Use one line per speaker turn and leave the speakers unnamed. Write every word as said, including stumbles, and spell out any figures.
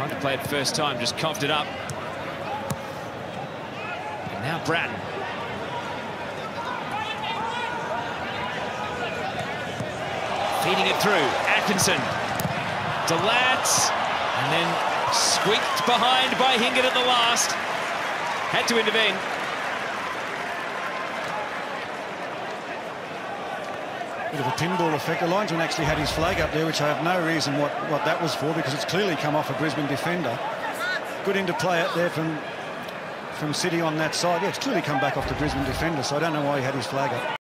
Trying to play it first time, just coughed it up. And now Bratton. Feeding it through. Atkinson. Delat. And then squeaked behind by Hingett at the last. Had to intervene.
Bit of a pinball effect. The linesman actually had his flag up there, which I have no reason what, what that was for, because it's clearly come off a Brisbane defender. Good interplay out there from, from City on that side. Yeah, it's clearly come back off the Brisbane defender, so I don't know why he had his flag up.